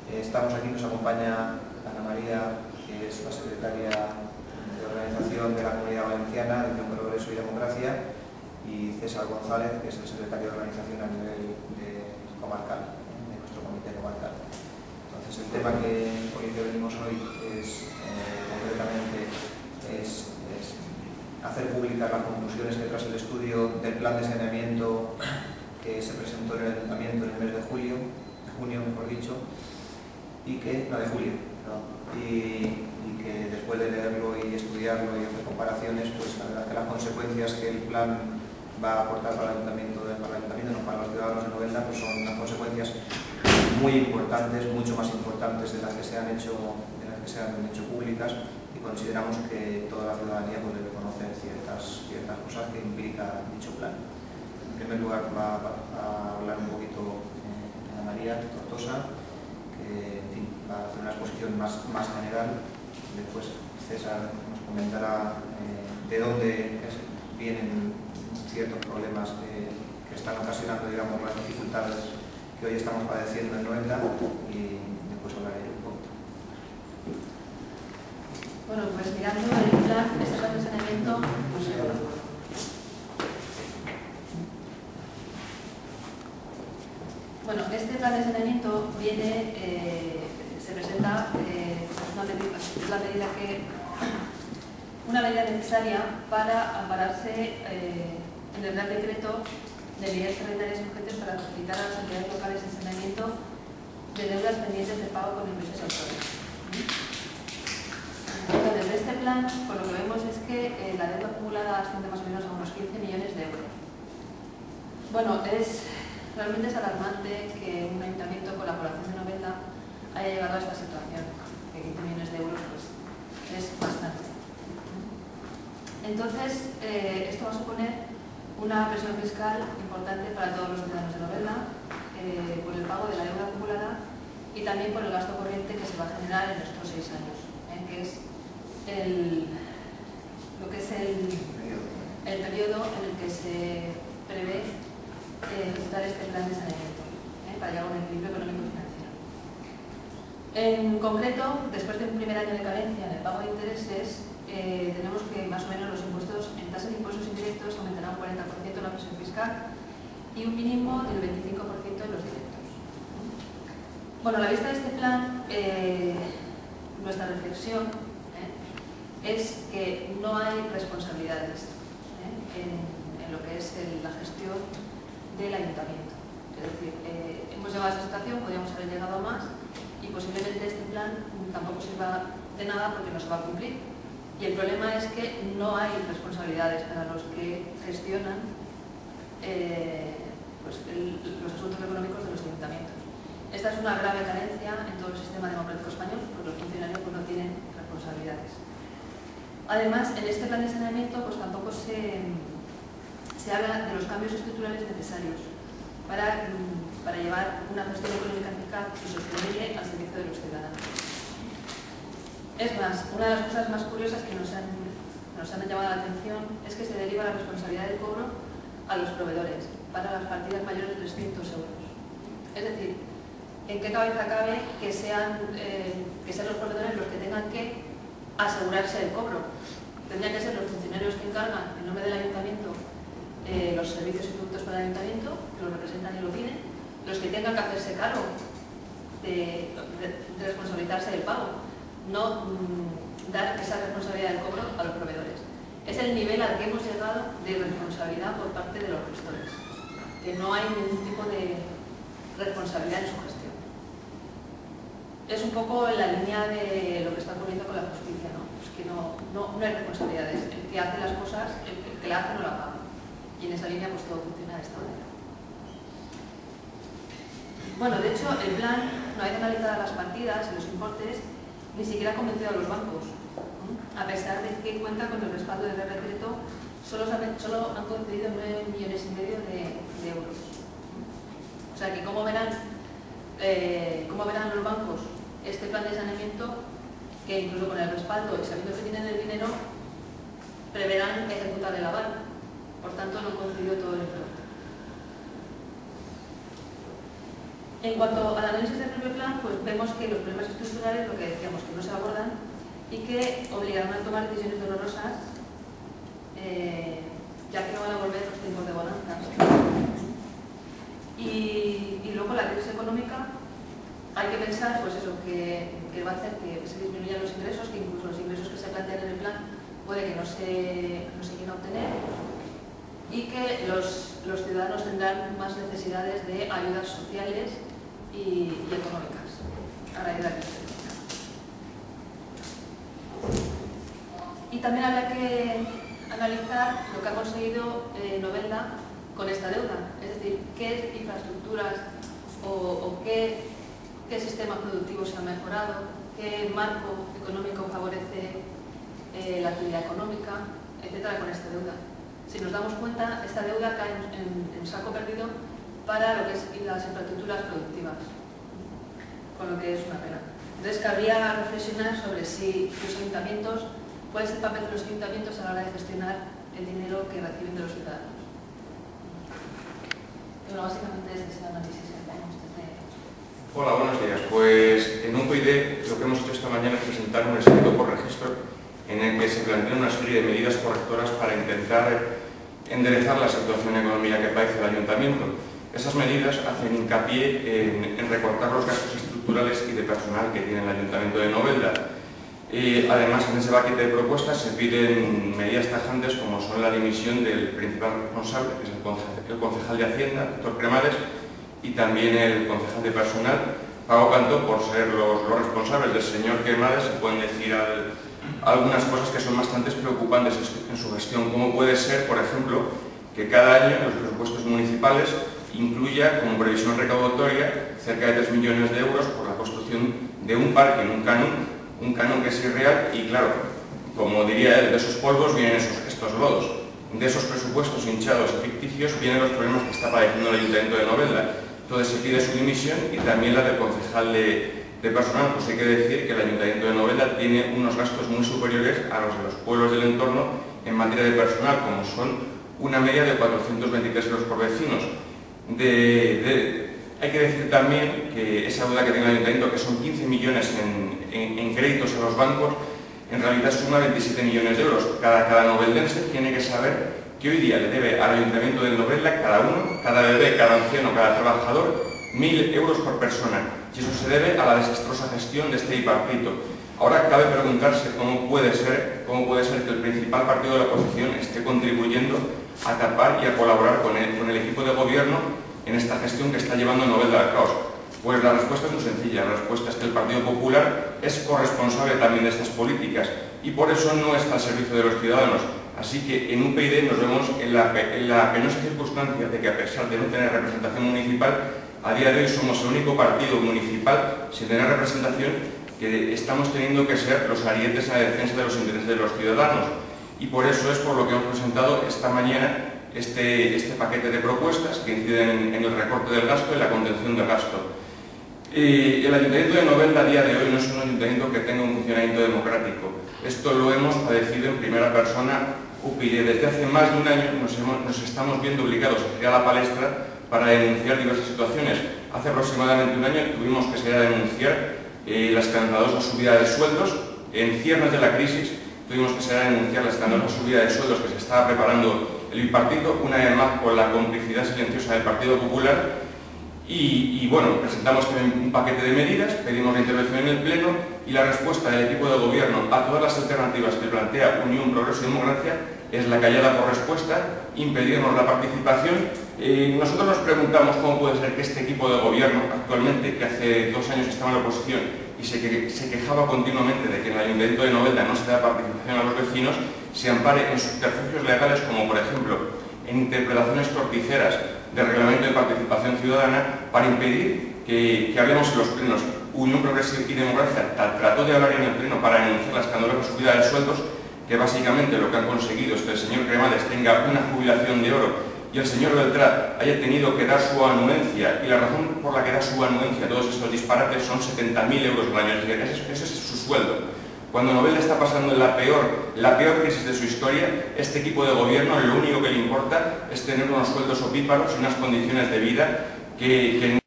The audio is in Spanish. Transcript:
Estamos aquí, nos acompaña Ana María, que es la secretaria de organización de la Comunidad Valenciana de Unión, Progreso y Democracia, y César González, que es el secretario de organización a nivel comarcal, de nuestro comité comarcal. Entonces, el tema que venimos hoy es, concretamente, hacer públicas las conclusiones que tras el estudio del plan de saneamiento que se presentó en el Ayuntamiento en el mes de junio, mejor dicho, y que después de leerlo y estudiarlo y hacer comparaciones, pues la verdad que las consecuencias que el plan va a aportar para el Ayuntamiento, no para los ciudadanos de Novelda, pues son unas consecuencias muy importantes, mucho más importantes de las que se han hecho públicas, y consideramos que toda la ciudadanía debe conocer ciertas cosas que implica dicho plan. En primer lugar va a hablar un poquito Ana María Tortosa, que en fin, va a hacer una exposición más general. Después César nos comentará de dónde vienen ciertos problemas que están ocasionando, digamos, las dificultades que hoy estamos padeciendo en Novelda, y después hablaré yo un poquito. Bueno, pues mirando el plan, este plan de saneamiento, bueno, este plan de saneamiento viene, se presenta una medida necesaria para ampararse en el Real Decreto de medidas sanitarias urgentes para facilitar a las entidades locales el saneamiento de deudas pendientes de pago con empresas autónomas. Entonces, de este plan, por lo que vemos es que la deuda acumulada asciende más o menos a unos 15 millones de euros. Bueno, realmente es alarmante que un ayuntamiento con la población de Novelda haya llegado a esta situación, que 15 millones de euros pues, es bastante. Entonces, esto va a suponer una presión fiscal importante para todos los ciudadanos de Novelda, por el pago de la deuda acumulada y también por el gasto corriente que se va a generar en estos 6 años, que es el periodo en el que se prevé ejecutar este plan de saneamiento, para llegar a un equilibrio económico y financiero. En concreto, después de un primer año de carencia en el pago de intereses, tenemos que más o menos los impuestos en tasa de impuestos indirectos aumentarán un 40% en la presión fiscal y un mínimo del 25% en los directos. Bueno, a la vista de este plan, nuestra reflexión es que no hay responsabilidades en lo que es la gestión del ayuntamiento. Es decir, hemos llegado a esta situación, podríamos haber llegado a más, y posiblemente este plan tampoco sirva de nada porque no se va a cumplir. Y el problema es que no hay responsabilidades para los que gestionan los asuntos económicos de los ayuntamientos. Esta es una grave carencia en todo el sistema democrático español, porque los funcionarios no tienen responsabilidades. Además, en este plan de saneamiento pues tampoco se habla de los cambios estructurales necesarios para llevar una gestión económica eficaz y sostenible al servicio de los ciudadanos. Es más, una de las cosas más curiosas que nos han llamado la atención es que se deriva la responsabilidad del cobro a los proveedores para las partidas mayores de 300 euros. Es decir, ¿en qué cabeza cabe que sean los proveedores los que tengan que asegurarse el cobro? Tendrían que ser los funcionarios que encargan en nombre del ayuntamiento los servicios y productos para el ayuntamiento, que lo representan y lo piden, los que tengan que hacerse cargo de responsabilizarse del pago, no dar esa responsabilidad del cobro a los proveedores. Es el nivel al que hemos llegado de responsabilidad por parte de los gestores, que no hay ningún tipo de responsabilidad en su gestión. Es un poco en la línea de lo que está ocurriendo con la justicia, ¿no? Es que no hay responsabilidades. El que hace las cosas, el que la hace no la paga. Y en esa línea pues todo funciona de esta manera. Bueno, de hecho, el plan, una vez analizadas las partidas y los importes, ni siquiera ha convencido a los bancos, a pesar de que cuenta con el respaldo del decreto. Solo han concedido 9,5 millones de euros. O sea que, ¿cómo verán los bancos este plan de saneamiento, que incluso con el respaldo y sabiendo que tienen el dinero, preverán ejecutar el aval? Por tanto, no han concedido todo el importe. En cuanto al análisis del propio plan, pues vemos que los problemas estructurales, lo que decíamos, que no se abordan y que obligarán a tomar decisiones dolorosas, ya que no van a volver los tiempos de bonanza. Y luego la crisis económica, hay que pensar pues eso, que va a hacer que se disminuyan los ingresos, que incluso los ingresos que se plantean en el plan puede que no se quieran obtener, y que los ciudadanos tendrán más necesidades de ayudas sociales y económicas a raíz de la crisis económica. Y también habrá que analizar lo que ha conseguido Novelda con esta deuda, es decir, qué infraestructuras o qué sistemas productivos se han mejorado, qué marco económico favorece la actividad económica, etcétera, con esta deuda. Si nos damos cuenta, esta deuda cae en saco perdido para lo que es las infraestructuras productivas, con lo que es una pena. Entonces, cabría reflexionar sobre si los ayuntamientos, cuál es el papel de los ayuntamientos a la hora de gestionar el dinero que reciben de los ciudadanos. Bueno, básicamente es ese análisis que hacemos desde... Hola, buenos días. Pues en UPyD lo que hemos hecho esta mañana es presentar un escrito por registro en el que se plantean una serie de medidas correctoras para intentar enderezar la situación económica que padece el ayuntamiento. Esas medidas hacen hincapié en recortar los gastos estructurales y de personal que tiene el ayuntamiento de Novelda. Además, en ese paquete de propuestas se piden medidas tajantes como son la dimisión del principal responsable, que es el concejal de Hacienda, Víctor Cremades, y también el concejal de personal. Pago Cantó, por ser los responsables del señor Cremades, se pueden decir algunas cosas que son bastante preocupantes en su gestión, como puede ser, por ejemplo, que cada año los presupuestos municipales incluya como previsión recaudatoria cerca de 3 millones de euros por la construcción de un parque en un canon que es irreal y, claro, como diría él, de esos polvos vienen estos lodos. De esos presupuestos hinchados y ficticios vienen los problemas que está padeciendo el Ayuntamiento de Novelda. Entonces se pide su dimisión y también la del concejal de personal. Pues hay que decir que el Ayuntamiento de Novelda tiene unos gastos muy superiores a los de los pueblos del entorno en materia de personal, como son una media de 423 euros por vecinos. Hay que decir también que esa deuda que tiene el Ayuntamiento, que son 15 millones en créditos a los bancos, en realidad suma 27 millones de euros. Cada noveldense tiene que saber que hoy día le debe al Ayuntamiento de Novelda, cada uno, cada bebé, cada anciano, cada trabajador, 1.000 euros por persona. Y eso se debe a la desastrosa gestión de este bipartito. Ahora cabe preguntarse cómo puede ser que el principal partido de la oposición esté contribuyendo a tapar y a colaborar con el equipo de gobierno en esta gestión que está llevando Novelda al caos. Pues la respuesta es muy sencilla. La respuesta es que el Partido Popular es corresponsable también de estas políticas y por eso no está al servicio de los ciudadanos. Así que en UPyD nos vemos en la penosa circunstancia de que, a pesar de no tener representación municipal, a día de hoy somos el único partido municipal sin tener representación que estamos teniendo que ser los arietes en la defensa de los intereses de los ciudadanos. Y por eso es por lo que hemos presentado esta mañana este paquete de propuestas que inciden en el recorte del gasto y la contención del gasto. El Ayuntamiento de Novelda a día de hoy no es un ayuntamiento que tenga un funcionamiento democrático. Esto lo hemos padecido en primera persona UPyD. Desde hace más de un año nos estamos viendo obligados a salir a la palestra para denunciar diversas situaciones. Hace aproximadamente un año tuvimos que salir a denunciar la escandalosa subida de sueldos. En ciernes de la crisis tuvimos que salir a denunciar la escandalosa subida de sueldos que se estaba preparando el bipartito, una vez más con la complicidad silenciosa del Partido Popular. Y bueno, presentamos un paquete de medidas, pedimos la intervención en el Pleno y la respuesta del equipo de gobierno a todas las alternativas que plantea Unión, Progreso y Democracia es la callada por respuesta, impedirnos la participación. Nosotros nos preguntamos cómo puede ser que este equipo de gobierno actualmente, que hace 2 años estaba en la oposición y se quejaba continuamente de que en el Ayuntamiento de Novelda no se da participación a los vecinos, se ampare en subterfugios legales como, por ejemplo, en interpretaciones torticeras del Reglamento de Participación Ciudadana para impedir que hablemos en los plenos. Unión, Progreso y Democracia trató de hablar en el pleno para denunciar la escandalosa subida de sueldos, que básicamente lo que han conseguido es que el señor Cremades tenga una jubilación de oro y el señor Beltrán haya tenido que dar su anuencia, y la razón por la que da su anuencia a todos estos disparates son 70.000 euros al año. Ese es su sueldo. Cuando Novelda está pasando en la peor crisis de su historia, este equipo de gobierno lo único que le importa es tener unos sueldos opíparos y unas condiciones de vida que